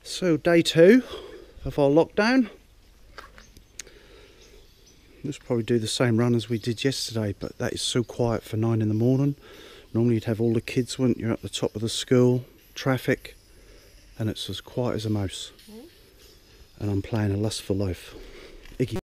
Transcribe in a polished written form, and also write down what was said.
So day 2 of our lockdown. Let's probably do the same run as we did yesterday, but that is so quiet for 9 in the morning. Normally you'd have all the kids, wouldn't you, at the top of the school, traffic, and it's as quiet as a mouse. And I'm playing a lustful life. Iggy.